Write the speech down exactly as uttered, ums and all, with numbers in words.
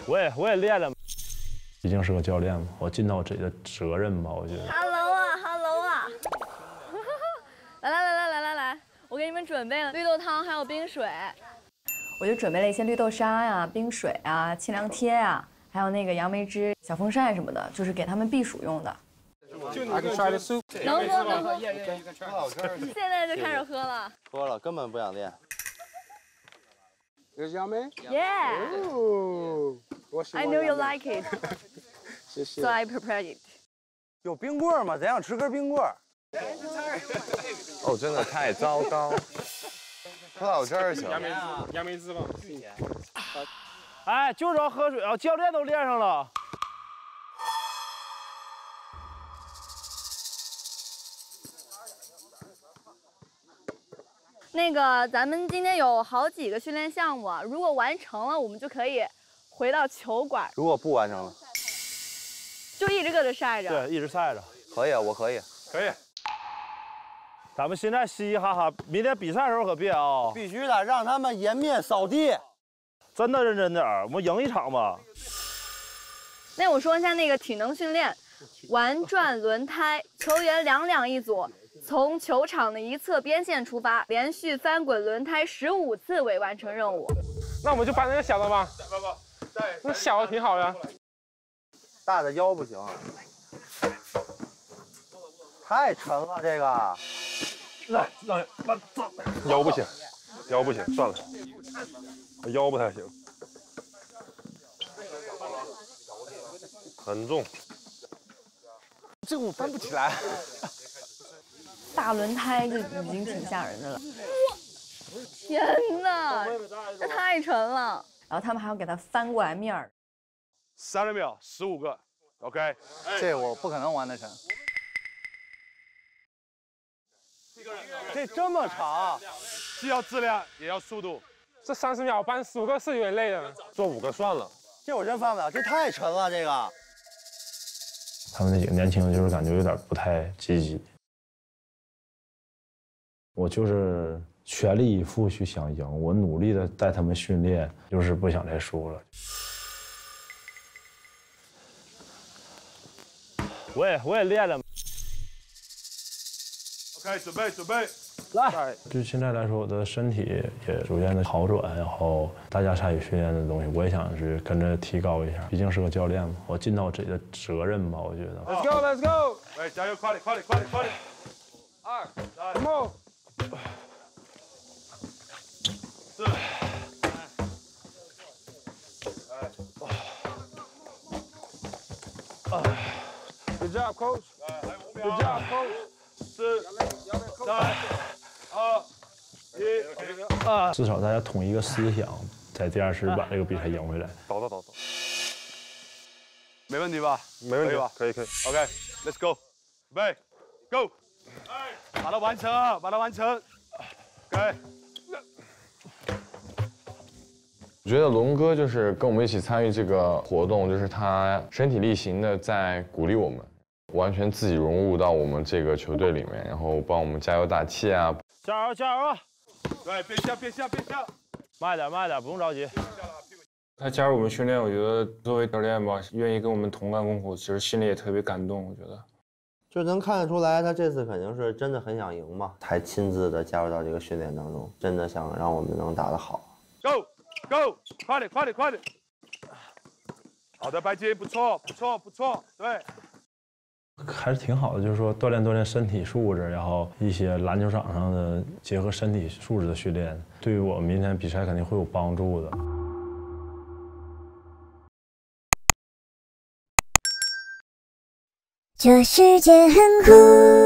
我也我也练了，毕竟是个教练嘛，我尽到我自己的责任吧，我觉得。 Hello 啊 ，Hello 啊！来来来来来来来，我给你们准备了绿豆汤，还有冰水。我就准备了一些绿豆沙呀、冰水啊、清凉贴呀，还有那个杨梅汁、小风扇什么的，就是给他们避暑用的。能喝能喝，现在就开始喝了。 喝了根本不想练。 Here's Yummy. Yeah. Ooh. I know you like it. 谢谢。 So I prepared it. 有冰棍吗？咱想吃根冰棍。 哦，真的太糟糕。葡萄汁儿行。 杨梅汁，杨梅汁吧。 哎，就知道喝水啊！教练都练上了。 那个，咱们今天有好几个训练项目，如果完成了，我们就可以回到球馆。 如果不完成了， 就一直搁这晒着。 对，一直晒着。 可以，我可以， 可以。咱们现在嘻嘻哈哈，明天比赛的时候可别啊！ 必须的，让他们颜面扫地。 真的认真点儿，我们赢一场吧。 那我说一下那个体能训练，玩转轮胎，球员两两一组。 从球场的一侧边线出发，连续翻滚轮胎十五次为完成任务。 那我们就搬那个小的吧。不不，那小的挺好的。 大的腰不行，太沉了这个。 来，让让走。 腰不行，腰不行，算了，腰不太行，很重。 这个我翻不起来。 大轮胎就已经挺吓人的了。天哪，这太沉了。然后他们还要给它翻过来面儿。 三十秒，十五个 ，OK。 这我不可能完得成。这这么长， 既要质量也要速度。 这三十秒搬十五个是有点累的，做五个算了。 这我真翻不了，这太沉了，这个。 他们那几个年轻人就是感觉有点不太积极。 我就是全力以赴去想赢，我努力的带他们训练，就是不想再输了。我也我也练了。OK， 准备准备，来。就现在来说，我的身体也逐渐的好转，然后大家参与训练的东西，我也想是跟着提高一下。毕竟是个教练嘛，我尽到我自己的责任吧，我觉得。 Let's go, let's go！ 哎，加油，快点，快点，快点，快点！ 二，come on！ 四， 哎，Good job, coach. Good job, coach. 四、三、二、一，啊！至少大家统一一个思想，在第二次把这个比赛赢回来。 走走走走， 没问题吧？ 没问题吧？ 可以可以。 OK，Let's go， 准备 ，Go！ 把它完成啊，把它完成。OK。 我觉得龙哥就是跟我们一起参与这个活动，就是他身体力行的在鼓励我们，完全自己融入到我们这个球队里面，然后帮我们加油打气啊！ 加油加油啊！对，别下别下别下，慢点慢点，不用着急。 他加入我们训练，我觉得作为教练吧，愿意跟我们同甘共苦，其实心里也特别感动。我觉得， 就能看得出来，他这次肯定是真的很想赢嘛，才亲自的加入到这个训练当中，真的想让我们能打得好。 Go go， 快点快点快点！好的，白金，不错不错不错，对。 还是挺好的，就是说锻炼锻炼身体素质，然后一些篮球场上的结合身体素质的训练，对于我们明天比赛肯定会有帮助的。 这世界很酷。